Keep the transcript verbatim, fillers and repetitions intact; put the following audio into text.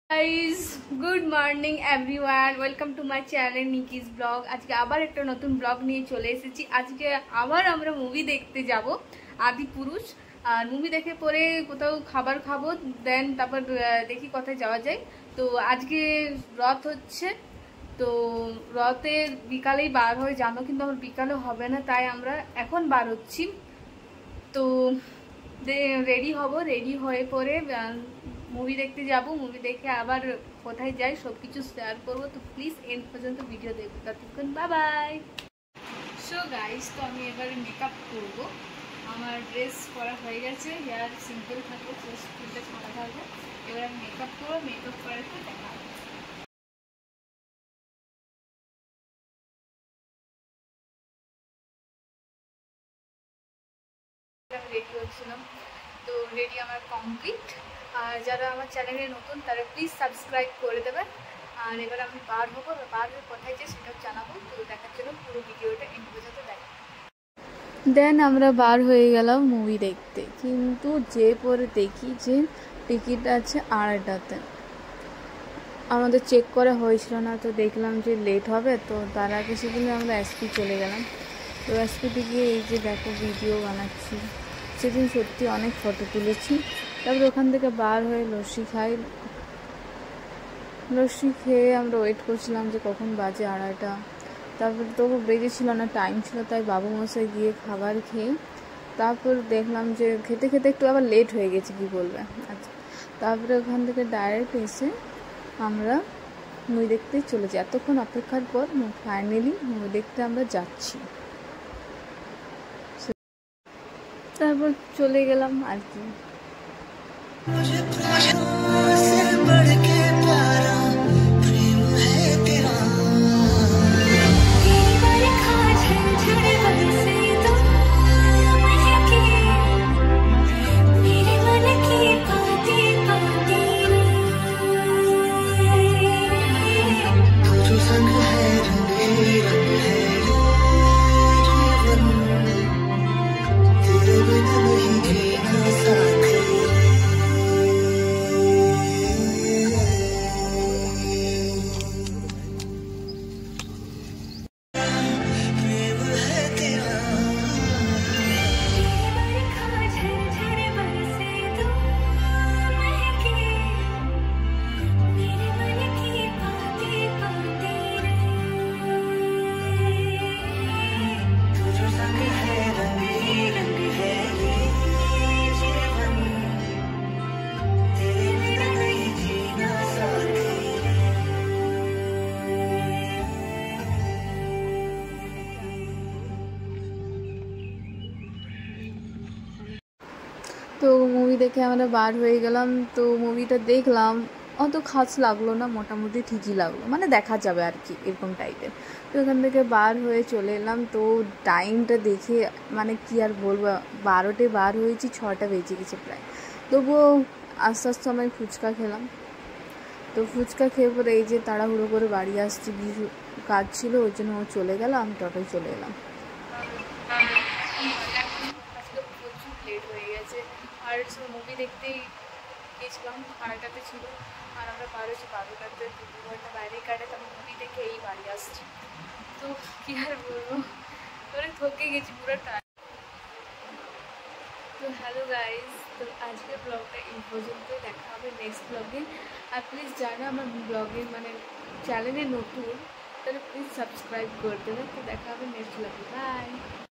Guys good morning everyone, welcome to my channel Niki's blog. আজকে আবার একটা নতুন ব্লগ নিয়ে চলে এসেছি। আজকে আবার আমরা মুভি দেখতে যাব, আদিপুরুষ। আর মুভি দেখে পরে কোথাও খাবার খাবো, দেন তারপর দেখি কোথায় যাওয়া যায়। তো আজকে রথ হচ্ছে, তো রথে বিকালেই বার হয়ে জানো, কিন্তু আমার বিকালে হবে না, তাই আমরা এখন বার হচ্ছি। তো রেডি হব, রেডি হয়ে পরে মুভি দেখতে যাব। মুভি দেখে আবার কোথায় যাই সব কিছু শেয়ার করবো। তো প্লিজ এন্ড পর্যন্ত ভিডিও দেখবো। ততক্ষণ বাই বাই। সো গাইস, তো আমি এবারে মেকআপ করব। আমার ড্রেস পরা হয়ে গেছে, হেয়ার সিম্পল থাকবে, জাস্ট চুলটা ছাড়া থাকবে। এবার আমি মেকআপ করবো, মেকআপ করার পর দেখা হবে। আমি রেডি হচ্ছিলাম, তো রেডি আমার কমপ্লিট। আর যারা আমার চ্যানেলে নতুন তারা প্লিজ সাবস্ক্রাইব করে দেবেন। আর এবার আমি বার হবো, বার হয়ে কোথায় যে সেটাও জানাবো। তো দেখার জন্য পুরো ভিডিওটা এন্ড পর্যন্ত দেখেন। দেন আমরা বার হয়ে গেলাম মুভি দেখতে, কিন্তু যে পরে দেখি যে টিকিট আছে আড়াইটাতে। আমাদের চেক করা হয়েছিল না, তো দেখলাম যে লেট হবে, তো তার আগে সেদিনে আমরা এসপি চলে গেলাম। তো এসপিতে গিয়ে এই যে দেখো ভিডিও বানাচ্ছি। সেদিন সত্যি অনেক ফটো তুলেছি। তারপরে ওখান থেকে বার হয়ে লস্যি খাই। লস্যি খেয়ে আমরা ওয়েট করছিলাম যে কখন বাজে আড়াইটা। তারপর তো বেজেছিল না, টাইম ছিল, তাই বাবু মশাই গিয়ে খাবার খেয়ে তারপর দেখলাম যে খেতে খেতে একটু আবার লেট হয়ে গেছে, কি বলবে। আচ্ছা, তারপরে ওখান থেকে ডাইরেক্ট এসে আমরা মুভি দেখতে চলেছি। এতক্ষণ অপেক্ষার পর ফাইনালি মুভি দেখতে আমরা যাচ্ছি। তারপর চলে গেলাম আর কি। তো মুভি দেখে আমরা বার হয়ে গেলাম। তো মুভিটা দেখলাম, অত খাস লাগলো না, মোটামুটি ঠিকই লাগলো, মানে দেখা যাবে আর কি, এরকম টাইপের। তো এখান থেকে বার হয়ে চলে এলাম। তো টাইমটা দেখে মানে কি আর বলবো, বারোটে বার হয়েছি, ছটা বেজে গেছে প্রায়। তবুও আস্তে আস্তে আমি ফুচকা খেলাম। তো ফুচকা খেয়ে পরে এই যে তাড়াহুড়ো করে বাড়ি আসছি, কিছু কাজ ছিল ওই জন্য ও চলে গেল, আমি টোটোয় চলে এলাম। প্রচুর লেট হয়ে গেছে। আর মুভি দেখতেই গেছিলাম, আড়াইটাতে ছিল, আর আমরা বার হয়েছি বারোটাতে। দু ঘন্টা বাইরেই কাটে, তো মুভি দেখে এই বাড়ি আসছি। তো কী আর বলবো, মানে থকে গেছি পুরো টাইম। তো হ্যালো গাইজ, তো আজকের ব্লগটা এই পর্যন্তই, দেখা হবে নেক্সট ব্লগে। আর প্লিজ যারা আমার ব্লগে মানে চ্যানেলে নতুন তাহলে প্লিজ সাবস্ক্রাইব করে দেবেন। তো দেখা হবে নেক্সট ব্লগে, বাই।